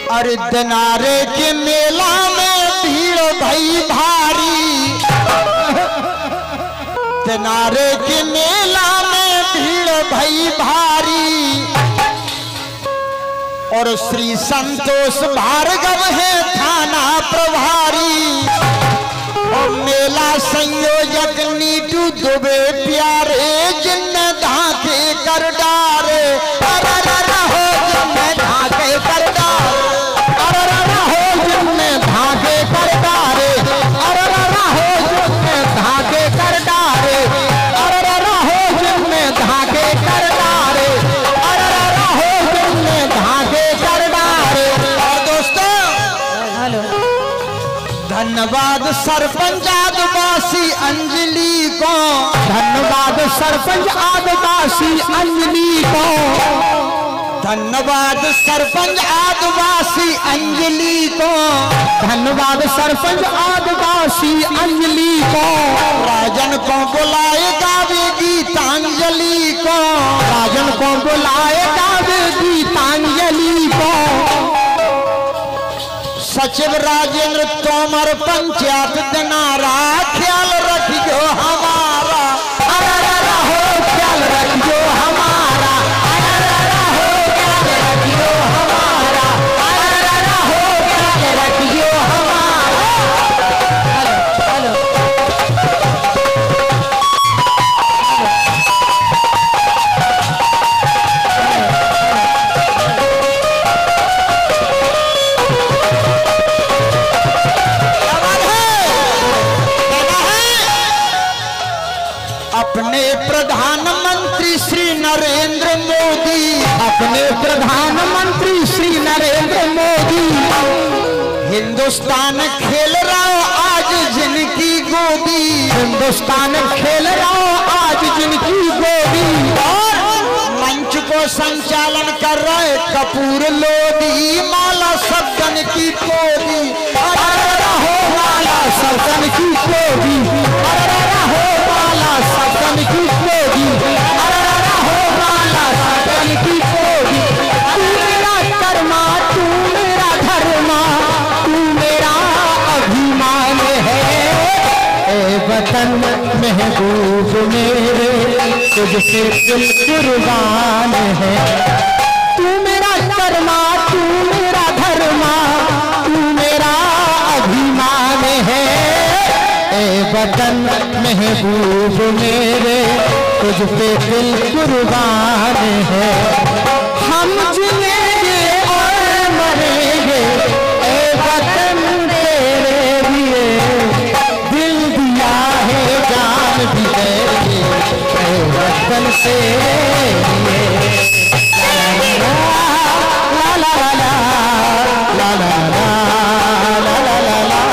अरे दिनारे के मेला में भीड़ भई भारी, दिनारे के मेला में भीड़ भई भारी। और श्री संतोष भार्गव है थाना प्रभारी। और मेला संयोजक नीटू दुबे प्यारे, जिनने धाके कर डारे। अरे हो जिनने धाके कर डारे, अरे हो जिनने धाके कर डारे, अरे हो जिनने धाके कर डारे, अरे हो जिनने धाके कर डारे, अरे हो जिनने धाके कर डारे। और दोस्तों धन्यवाद सरपंच आदिवासी अंजलि को, धन्यवाद सरपंच आदिवासी अंजलि को, धन्यवाद सरपंच आदिवासी अंजलि को, धन्यवाद सरपंच आदिवासी अंजलि को। राजन को बुलाए गावे गीतांजलि को, राजन को बुलाए गावे गीतांजलि को। सचिव राजेंद्र तोमर पंचायत दिनारा, ख्याल रखियो हमारा। अरे हो ख्याल रखियो हमारा, अरे हो ख्याल रखियो हमारा, अरे हो ख्याल रखियो हमारा। हेलो अपने प्रधानमंत्री श्री नरेंद्र मोदी, अपने प्रधानमंत्री श्री नरेंद्र मोदी। हिंदुस्तान खेल रहा आज जिनकी गोदी, हिंदुस्तान खेल रहा आज जिनकी गोदी। और मंच को संचालन कर रहे कपूर लोधी, माला सदन की पोदी। अरे हो माला सदन की पोदी, अरे हो माला सदन की पोदी, अरे हो माला सदन की पोदी। तू मेरा कर्मा, तू मेरा धर्मा, तू मेरा अभिमान है। ए वतन महबूब मेरे, तुझसे दिल कुर्बान है। तू मेरा कर्मा, तू मेरा धर्मा, तू मेरा अभिमान है। ए वतन महबूब मेरे, तुझ पे दिल कुर्बान है। हम जिएंगे और मरेंगे, ए वतन तेरे लिए। दिल दिया है, जान भी देंगे, ए वतन से लिए। ला ला ला ला ला ला ला ला ला ला ला।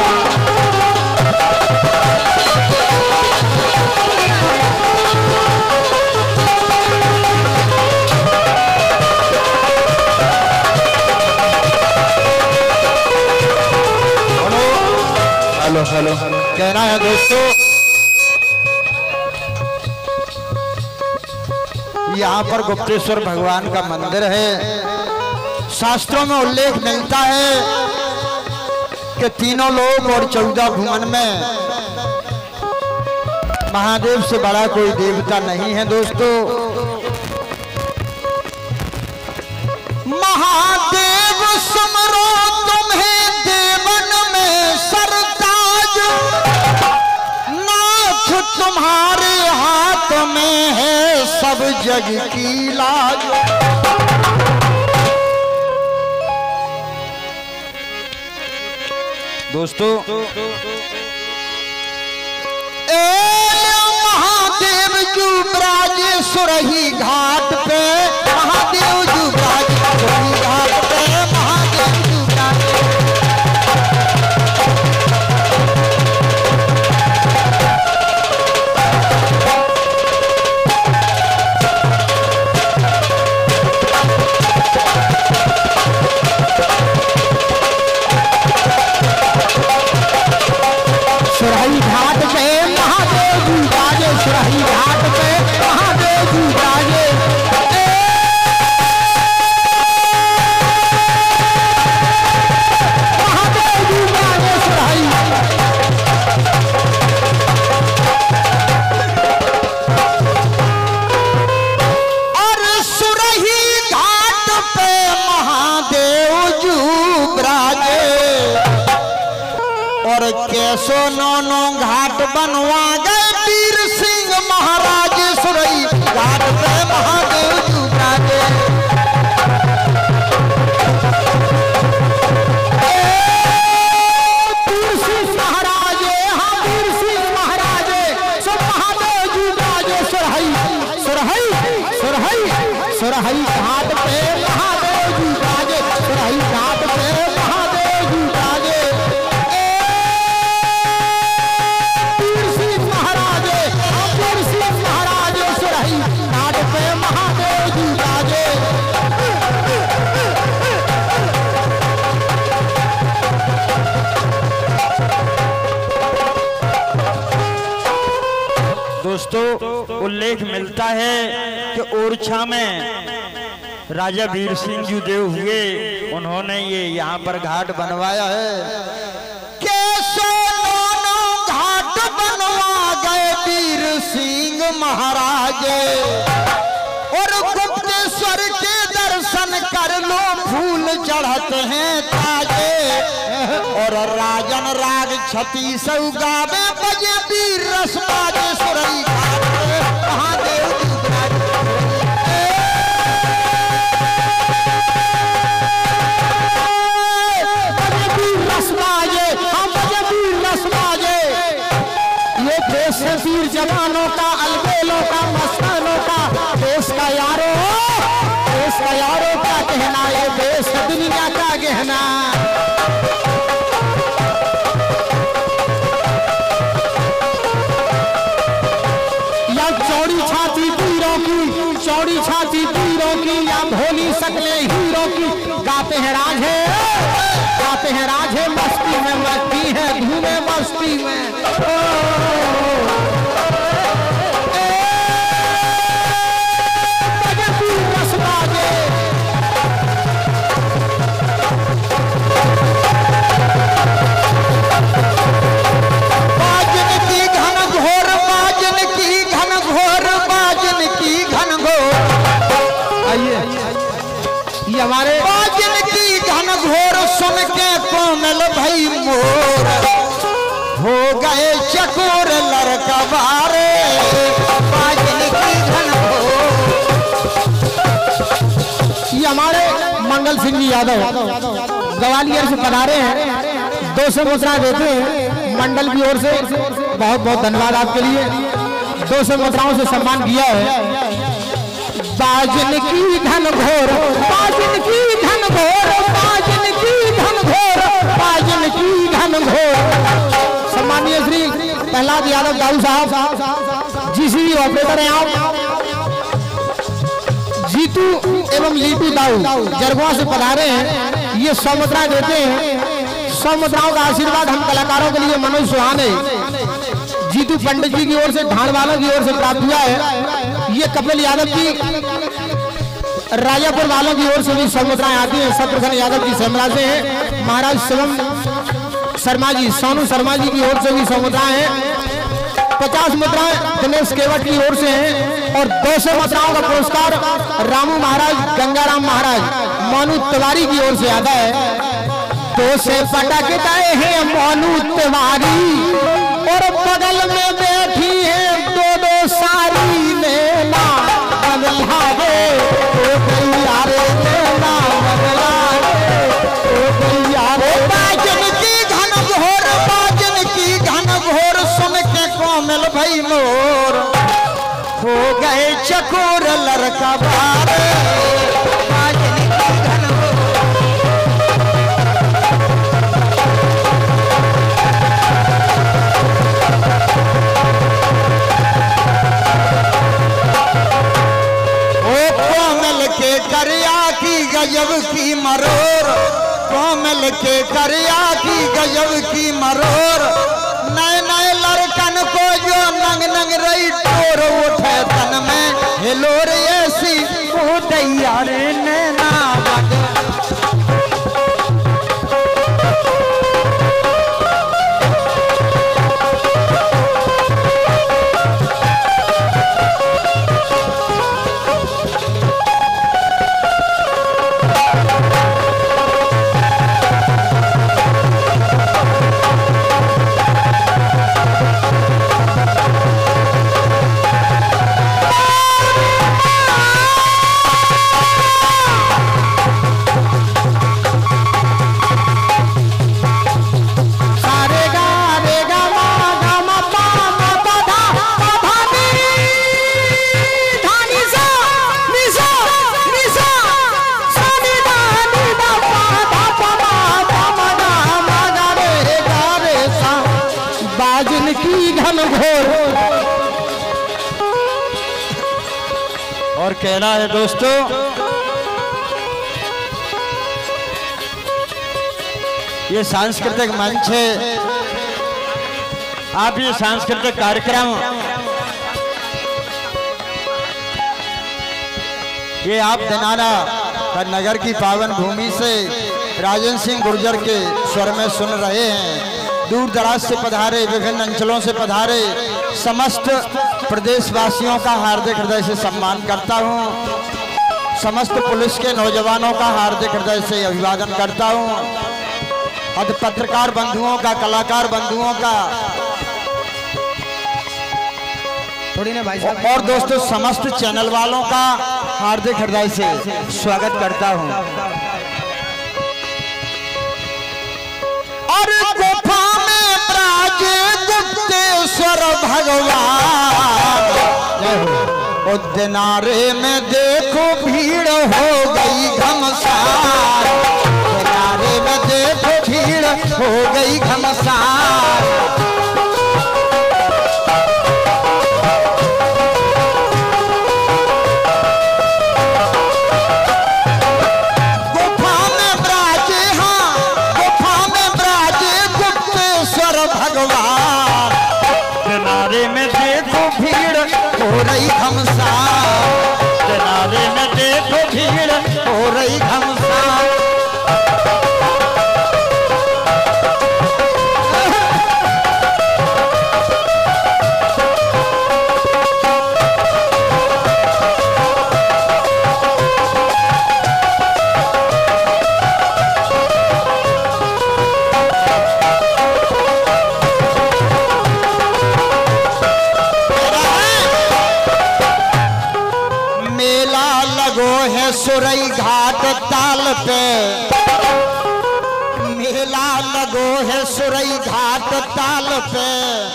हेलो कहना है दोस्तों, यहाँ पर गुप्तेश्वर भगवान का मंदिर है। शास्त्रों में उल्लेख मिलता है कि तीनों लोक और 14 भुवन में महादेव से बड़ा कोई देवता नहीं है। दोस्तों महादेव समरो तुम्हें देवन में सरताज, नाथ तुम्हारे हाथ में है सब जग की लाज। दोस्तों महादेव जू ब्राजे सुरही घाट पे, महादेव जू ब्राजे सुरही घाट पे, महादेव जू ब्राजे। सुरही घाट पे महादेव जी बाजे, सुरही घाट पे महादेव जी बाजे। सोनो घाट बनवा गए वीर सिंह महाराज सुरई घाट पे महादेव जुगाजे। वीर सिंह महाराज, हाँ वीर सिंह महाराज सब महादेव जुगाजे। सुरहई सुरहई सुरहई सुरहई घाट पे महादेव जुगाजे। सुरहई घाट पे महादेव जुगाजे। वीर सिंह महाराज, वीर सिंह महाराज सुरहई घाट पे महादेव जुगाजे। दोस्तों उल्लेख मिलता है कि ओरछा में राजा वीर सिंह जी देव हुए, उन्होंने ये यहाँ पर घाट बनवाया है। कैसे घाट बनवा गए वीर सिंह महाराज और गुप्तेश्वर के दर्शन कर लो फूल चढ़ते हैं ताजे। और राजन राग छती सौ गावे बजे वीर रस बाजे। सुरई घाट पे महादेव वीर जवानों का, अलबेलों का, मस्तानों का, देश का यारों क्या कहना, ये देश दुनिया का गहना। या चौड़ी छाती वीरों की, चौड़ी छाती वीरों की, या भोली सकले हीरों की, गाते हैं राझे, गाते हैं राझे मस्ती में, मस्ती है धूमे मस्ती में। हमारे बाजन की घन घोर सुन के कोमल भई मोर हो गए चकोर लड़का बारे। बाजन की घन घोर। ये हमारे मंगल सिंह जी यादव ग्वालियर से पधारे हैं, 200 मुद्रा देते हैं मंडल की ओर से। बहुत बहुत धन्यवाद आपके लिए, 200 मुद्राओं से सम्मान किया है। बाजन की धन घोर, बाजन की धन घोर, बाजन की धन घोर, बाजन की धन घोर। सम्मानीय श्री प्रहलाद यादव दाऊ साहब जीसीबी ऑपरेटर हैं आप, जीतू एवं लीटू दाऊ जरगवा से पधारे हैं। ये 100 मुद्रा देते हैं। 100 मुद्राओं का आशीर्वाद हम कलाकारों के लिए मनोज सुहाने जीतू पंडित जी की ओर से, ढाण वालों की ओर से प्राप्त हुआ है। ये कपिल यादव की राजापुर वालों की ओर से भी 100 मुद्राएं आती हैं। शत्रुघ्न यादव की सेमरा से है। महाराज शिवम शर्मा जी, सोनू शर्मा जी की ओर से भी 100 मुद्राएं हैं। 50 मुद्राएं दिनेश केवट की ओर से हैं। और 200 मुद्राओं का पुरस्कार रामू महाराज, गंगाराम महाराज, मोनू तिवारी की ओर से आता है। 200 पटकते हैं मोनू तिवारी और बगल में बैठी है 2-2 सारी नैना बदला रे, ओ गैया रे नैना बदला रे, ओ गैया रे। बाजन की घन घोर, बाजन की घन घोर सुन के कोमल भई मोर हो गए चकोर लड़का बारे। बाजन की घन करिया की गजब की मरोर, कोमल के करिया की गजब की मरोर। नए नए लड़कन को जो नंग नंग रही टोर उठे तन में हिलोर ऐसी हो दैया रे नैना। कहना है दोस्तों, ये सांस्कृतिक मंच है। आप ये सांस्कृतिक कार्यक्रम ये आप दिनारा नगर की पावन भूमि से राजन सिंह गुर्जर के स्वर में सुन रहे हैं। दूर दराज से पधारे, विभिन्न अंचलों से पधारे समस्त प्रदेशवासियों का हार्दिक हृदय से सम्मान करता हूं। समस्त पुलिस के नौजवानों का हार्दिक हृदय से अभिवादन करता हूं। और पत्रकार बंधुओं का, कलाकार बंधुओं का थोड़ी ना भाई साहब, और दोस्तों समस्त चैनल वालों का हार्दिक हृदय से स्वागत करता हूं। और गुफा में प्राजे गुप्तेश्वर भगवान, उद्दिनारे में देखो भीड़ हो गई घमसान, उद्दिनारे में देखो भीड़ हो गई घमसान। हो रही घमसान, किनारे में देखो भीड़ हो रही घमसान। सुरई घाट ताल पे मेला लगो है, सुरई घाट ताल पे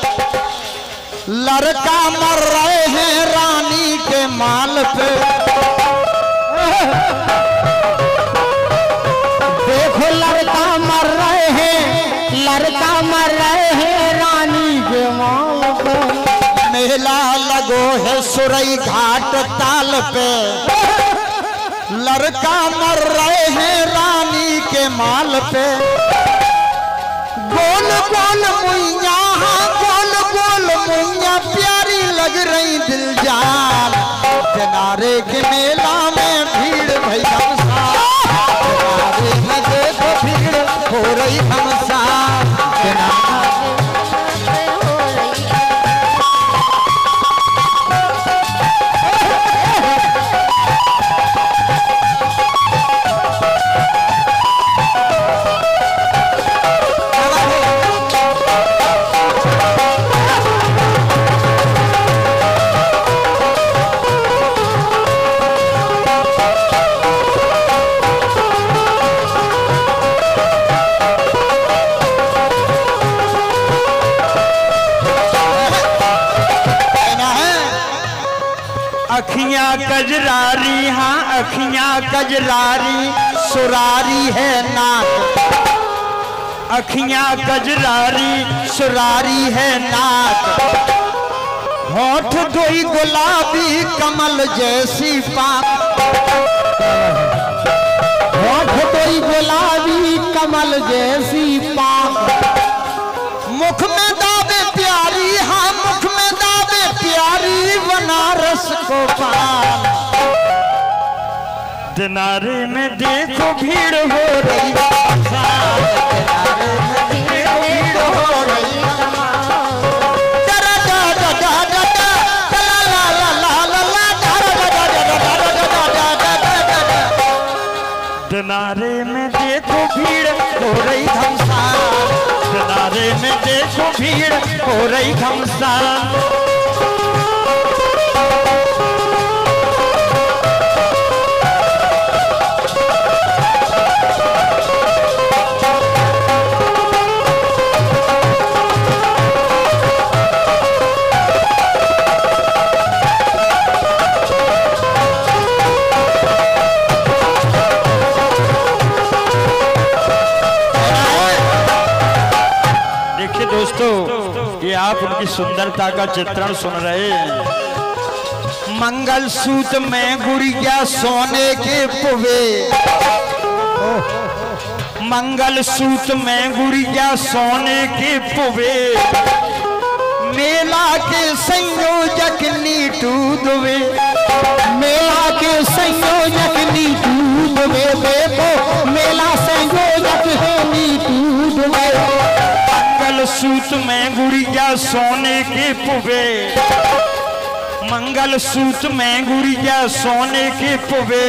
लड़का मर रहे हैं रानी के माल पे। देखो लड़का मर रहे हैं, लड़का मर रहे हैं रानी के माल पे। मेला लगो है सुरई घाट ताल पे, लड़का मर रहे हैं रानी के माल पे। गोल गोल मुइया, गोल गोल मुइया प्यारी लग रही दिल जान, किनारे के मेला में भीड़ भई घमसान, किनारे में देखो भीड़ हो रही घमसान, किनारे अखियां कजरारी, हाँ अखियां कजरारी सुरारी है नाक, अखियां कजरारी सुरारी है नाक। होठ दोई गुलाबी कमल जैसी पाक, होठ दोई गुलाबी कमल जैसी पाक। मुख में दावे प्यारी, हाँ मुख में दावे प्यारी बनारस को पान। किनारे में देखो भीड़ हो रही घमसान, किनारे में देखो भीड़ हो रही किनारे में देखो भीड़ हो रही घमसान, किनारे में देखो भीड़ हो रही घमसान। दोस्तों ये आप उनकी सुंदरता का चित्रण सुन रहे हैं। मंगल सूत्र में गुड़िया सोने के पुवे, मंगल सूत्र में गुड़िया सोने के पुवे, मेला के संयोजक नीटू दुबे, मेला के संयोजक नीटू दुबे, देखो मेला संयोजक है नीटू दुबे। मंगल सूत्र में गुड़िया सोने के पुवे, मंगल सूत्र में गुड़िया सोने के पुवे,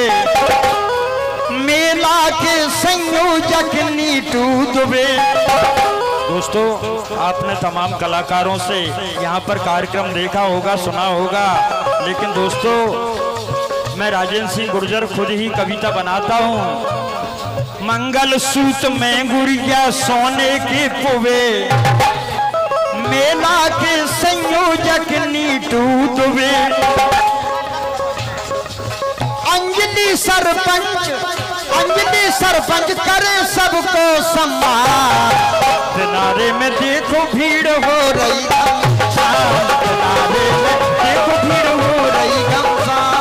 मेला के संयोजक नीटू दुबे। दोस्तों, आपने तमाम कलाकारों से यहाँ पर कार्यक्रम देखा होगा, सुना होगा, लेकिन दोस्तों मैं राजेंद्र सिंह गुर्जर खुद ही कविता बनाता हूँ। मंगल सूत्र में गुड़िया सोने के पुवे, मेला के संयोजक नीटू दुबे। अंजलि सरपंच, अंजलि सरपंच करे सबको सम्मान, किनारे में देखो भीड़ हो रही घमसान, किनारे में देखो भीड़ हो रही घमसान।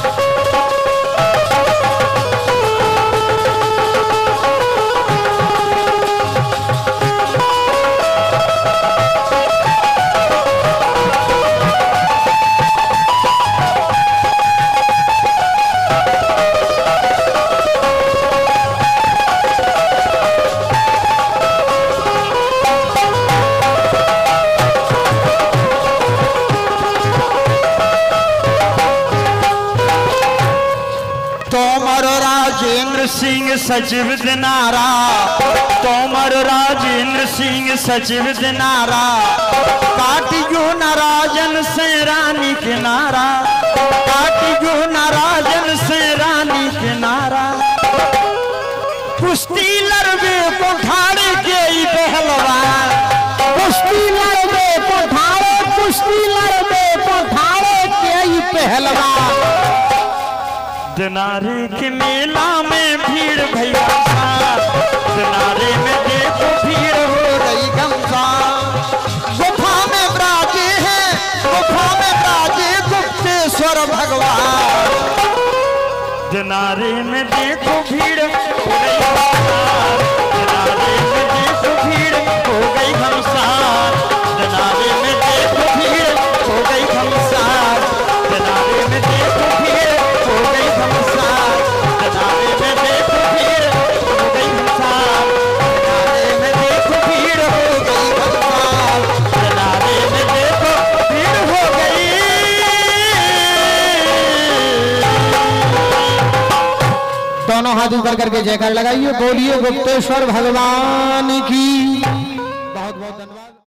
तोमर राजेंद्र सिंह सचिव दिनारा, तोमर राजेंद्र सिंह सचिव दिनारा, काटियो नाराजन से रानी किनारा, काटियो नाराजन से रानी किनारा। कुश्ती लड़बे को ठाड़े के ही पहलवान, कुश्ती लड़बे को ठाड़े, कुश्ती लड़बे को ठाड़े के ही पहलवान। दिनारे के मेला में भीड़ भैया, दिनारे में देखो भीड़ हो रही घमसान। गुफा में विराजे हैं, गुफा में विराजे गुप्तेश्वर भगवान, दिनारे में देखो भीड़ हो रही घमसान, दिनारे में देखो भीड़ हो गई घमसान, दिनारे में देखो भीड़ हो गई घमसान, दिनारे में देखो भीड़ हो गई घमसान, दिनारे में देखो भीड़ हो गई घमसान, दिनारे में देखो भीड़ हो गई घमसान, दिनारे में देखो भीड़ हो गई। दोनों हाथ ऊपर करके जयकार लगाइए, बोलिए गुप्तेश्वर भगवान की। बहुत बहुत धन्यवाद।